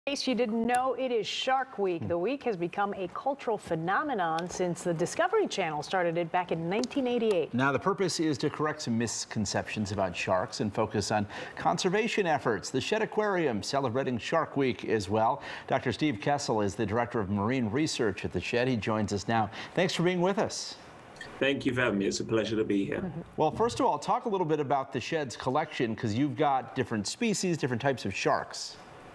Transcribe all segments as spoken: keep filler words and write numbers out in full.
In case you didn't know, it is Shark Week. The week has become a cultural phenomenon since the Discovery Channel started it back in nineteen eighty-eight. Now, the purpose is to correct some misconceptions about sharks and focus on conservation efforts. The Shedd Aquarium celebrating Shark Week as well. Doctor Steve Kessel is the Director of Marine Research at the Shedd. He joins us now. Thanks for being with us. Thank you for having me. It's a pleasure to be here. Mm-hmm. Well, first of all, talk a little bit about the Shedd's collection, because you've got different species, different types of sharks.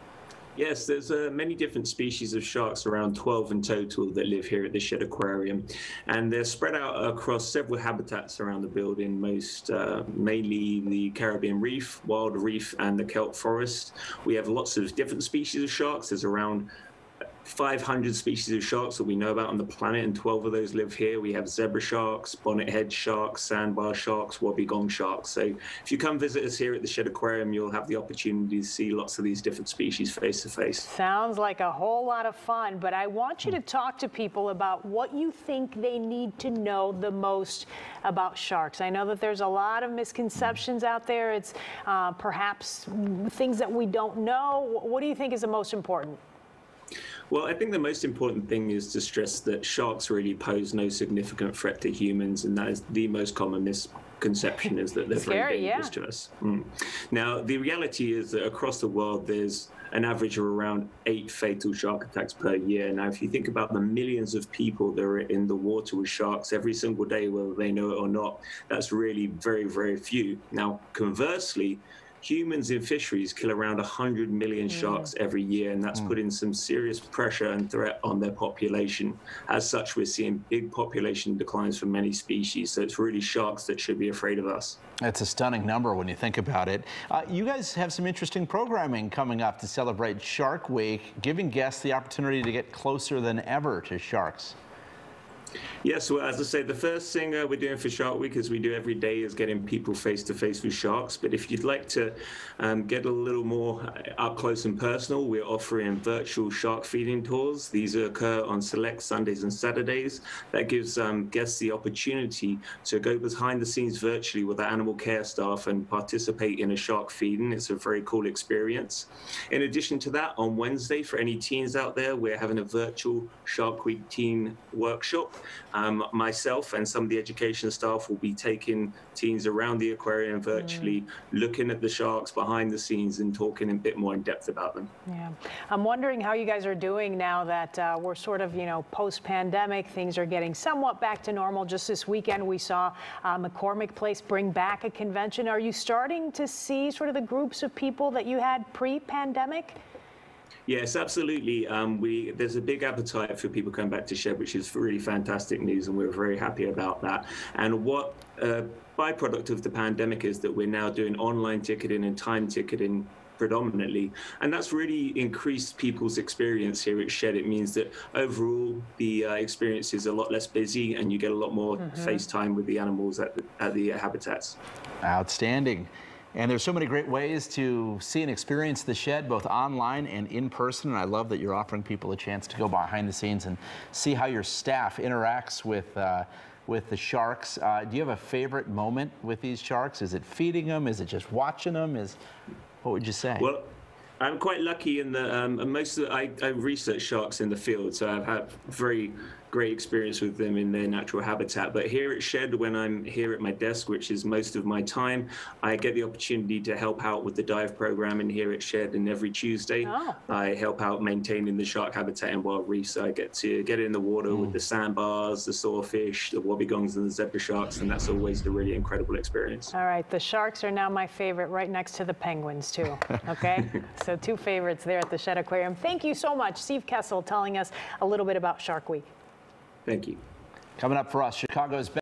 Yes, there's uh, many different species of sharks, around twelve in total, that live here at the Shedd Aquarium. And they're spread out across several habitats around the building, most uh, mainly the Caribbean reef, wild reef, and the kelp forest. We have lots of different species of sharks. There's around five hundred species of sharks that we know about on the planet, and twelve of those live here. We have zebra sharks, bonnet-head sharks, sandbar sharks, wobbegong sharks. So if you come visit us here at the Shedd Aquarium, you'll have the opportunity to see lots of these different species face to face. Sounds like a whole lot of fun, but I want you to talk to people about what you think they need to know the most about sharks. I know that there's a lot of misconceptions out there. It's uh, perhaps things that we don't know. What do you think is the most important? Well, I think the most important thing is to stress that sharks really pose no significant threat to humans, and that is the most common misconception, is that they're Scary, very dangerous yeah. to us. Mm. Now, the reality is that across the world, there's an average of around eight fatal shark attacks per year. Now, if you think about the millions of people that are in the water with sharks every single day, whether they know it or not, that's really very, very few. Now, conversely, humans in fisheries kill around one hundred million sharks mm. every year, and that's mm. putting some serious pressure and threat on their population. As such, we're seeing big population declines for many species, so it's really sharks that should be afraid of us. That's a stunning number when you think about it. Uh, you guys have some interesting programming coming up to celebrate Shark Week, giving guests the opportunity to get closer than ever to sharks. Yes, well, as I say, the first thing uh, we're doing for Shark Week, as we do every day, is getting people face-to-face with sharks. But if you'd like to um, get a little more up close and personal, we're offering virtual shark feeding tours. These occur on select Sundays and Saturdays. That gives um, guests the opportunity to go behind the scenes virtually with the animal care staff and participate in a shark feeding. It's a very cool experience. In addition to that, on Wednesday, for any teens out there, we're having a virtual Shark Week teen workshop. Um, myself and some of the education staff will be taking teens around the aquarium virtually, mm. looking at the sharks behind the scenes and talking a bit more in depth about them. Yeah, I'm wondering how you guys are doing now that uh, we're sort of, you know, post-pandemic. Things are getting somewhat back to normal. Just this weekend, we saw uh, McCormick Place bring back a convention. Are you starting to see sort of the groups of people that you had pre-pandemic? Yes, absolutely. Um, we there's a big appetite for people coming back to Shedd, which is really fantastic news, and we're very happy about that. And what uh, byproduct of the pandemic is that we're now doing online ticketing and time ticketing predominantly, and that's really increased people's experience here at Shedd. It means that overall the uh, experience is a lot less busy, and you get a lot more mm-hmm. face time with the animals at the, at the habitats. Outstanding. And there's so many great ways to see and experience the Shedd, both online and in person. And I love that you're offering people a chance to go behind the scenes and see how your staff interacts with uh, with the sharks. Uh, do you have a favorite moment with these sharks? Is it feeding them? Is it just watching them? Is what would you say? Well, I'm quite lucky in that um, most of the, I, I research sharks in the field, so I've had very great experience with them in their natural habitat. But here at Shedd, when I'm here at my desk, which is most of my time, I get the opportunity to help out with the dive program in here at Shedd. And every Tuesday, oh. I help out maintaining the shark habitat in wild reefs. So I get to get in the water mm. with the sandbars, the sawfish, the wobbegongs, and the zebra sharks, and that's always a really incredible experience. All right, the sharks are now my favorite, right next to the penguins too. Okay, so two favorites there at the Shedd Aquarium. Thank you so much, Steve Kessel, telling us a little bit about Shark Week. Thank you. Coming up for us, Chicago's